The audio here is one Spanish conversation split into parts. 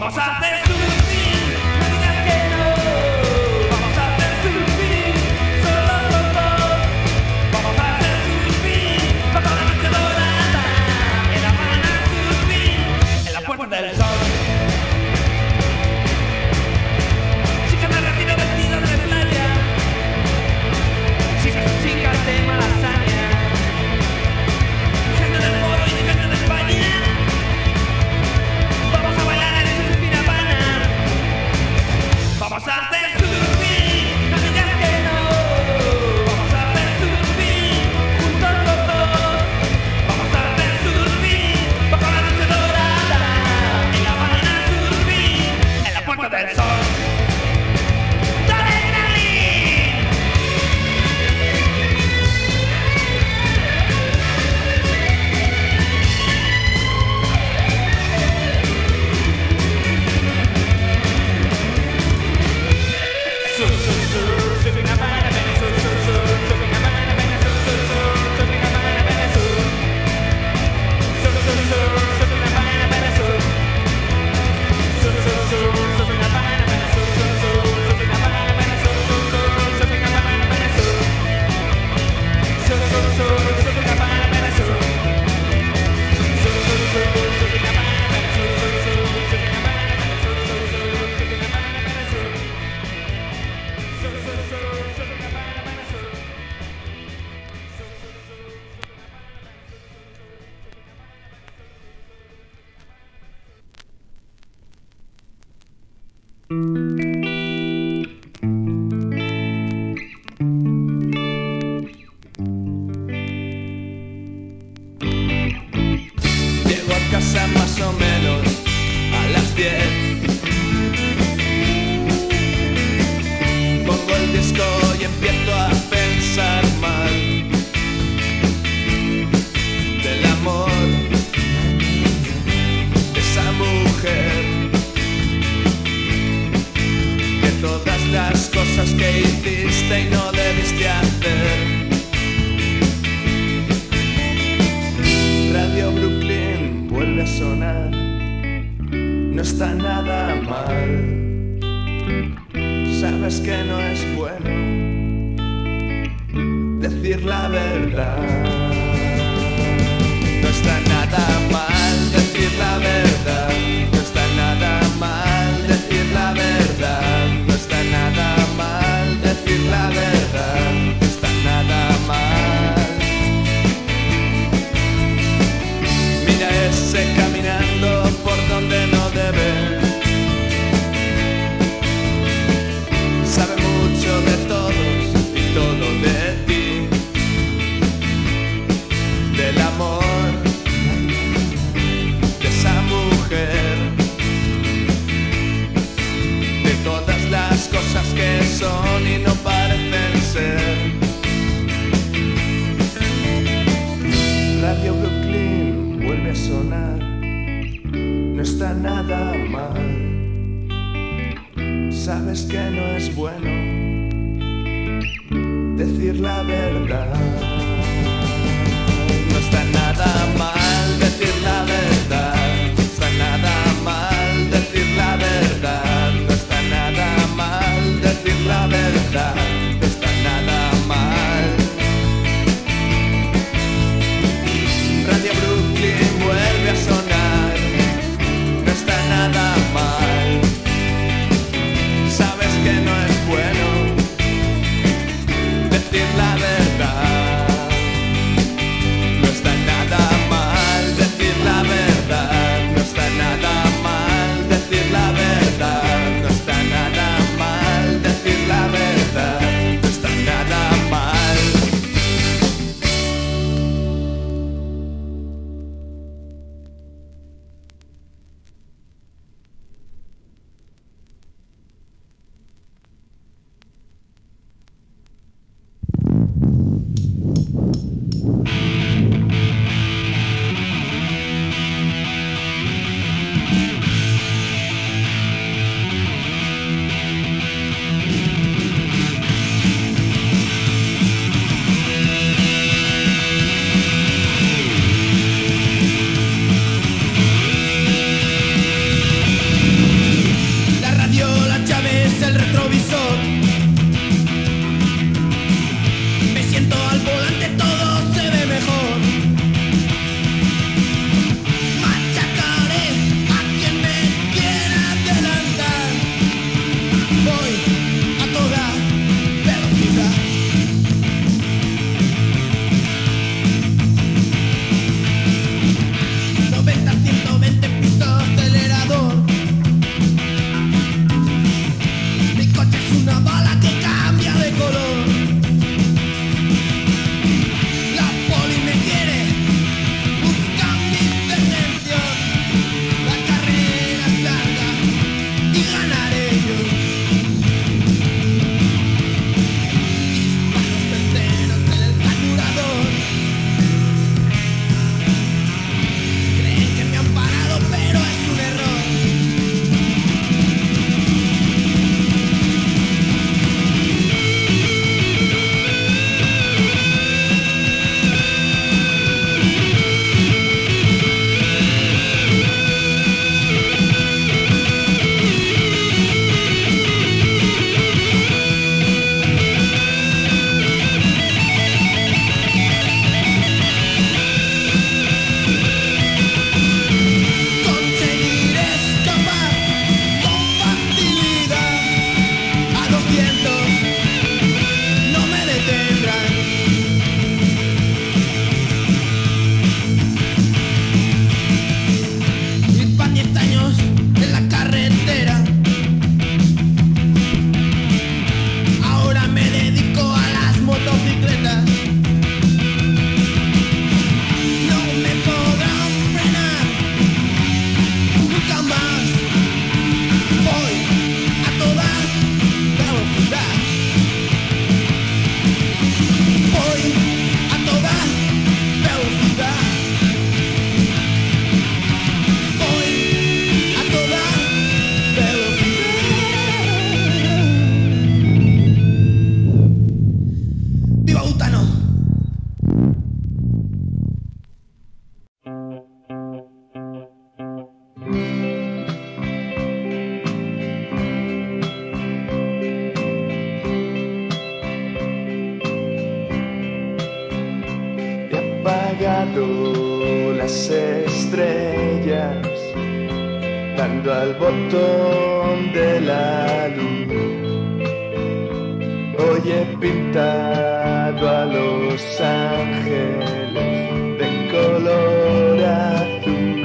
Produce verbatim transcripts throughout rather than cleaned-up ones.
Vamos a hacer surfing, no digas que no. Vamos a hacer surfing, solo los dos. Vamos a hacer surfing, bajo la noche dorada. En La Habana surfing, en la Puerta del Sol. Chicas de retiro vestidas de playa. Chicas, chicas de Malasaña. Gente del foro y gente de España. Vamos a bailar el surfing Habana. Vamos a hacer surfing, no digas que no. Vamos a hacer surfing, juntos los dos. Vamos a hacer surfing, bajo la noche dorada. En La Habana surfing, en la Puerta del Sol. ¡Dale, Grali! Sur, sur, sur, surfing Habana, ven, sur, sur, sur, surfing Habana, ven, sur, sur, sur, surfing Habana, ven, sur. Sur, sur, sur, surfing Habana, ven, sur. Sur, sur, sur, surfing Habana, ven, sur, sur, sur, surfing Habana, ven, sur, sur, sur, surfing Habana, ven, sur. Sur, sur, sur, surfing Habana, ven, sur. Sur, sur, sur, surfing Habana, ven, sur, sur, sur, surfing Habana, ven, sur, sur, sur, surfing Habana, ven, sur. Sur, sur, sur, surfing Habana, ven, sur. Llego a casa más o menos a las diez. Pongo el disco y empiezo a pensar mal del amor de esa mujer, de todas las cosas que hiciste y no debiste hacer. Radio Brooklyn vuelve a sonar, no está nada mal. Sabes que no es bueno decir la verdad. No está nada mal decir la verdad. No está nada mal decir la verdad. No está nada mal decir la verdad. No está nada mal. Mira ese caminando por donde no debe. Sabe mucho de todos y todo de ti, del amor de esa mujer, de todas las cosas que son y no parecen ser. Radio Brooklyn vuelve a sonar, no está nada mal. Sabes que no es bueno decir la verdad. No está nada mal decir la verdad. No está nada mal decir la verdad. No está nada mal decir la verdad. No está nada mal. Radio Brooklyn vuelve a sonar, no está nada mal. Sabes que no es bueno decir la verdad. apagado las estrellas, dando al botón de la luz. Hoy he pintado a los ángeles de color azul.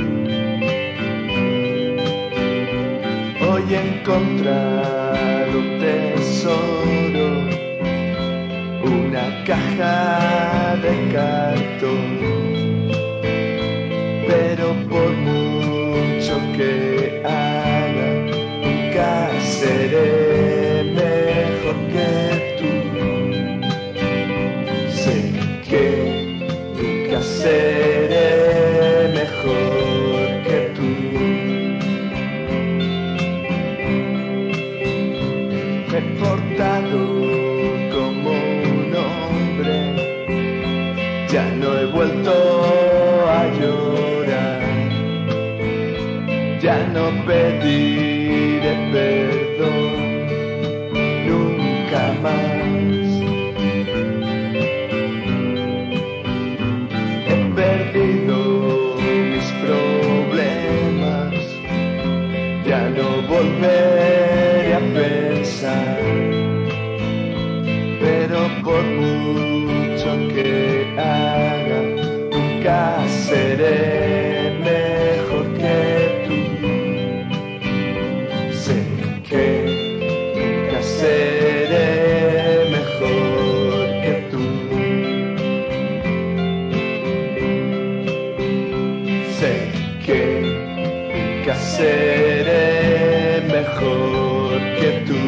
Hoy he encontrado un tesoro, una caja de cartón, pero por mucho que haga, nunca seré mejor que tú. Sé que nunca seré mejor que tú. Me he portado como un hombre, ya no he vuelto a llorar, ya no pediré perdón nunca más. He perdido mis problemas, ya no volveré a pensar, pero por mucho que haga, nunca seré mejor que tú. Sé que nunca seré mejor que tú. Sé que nunca seré mejor que tú.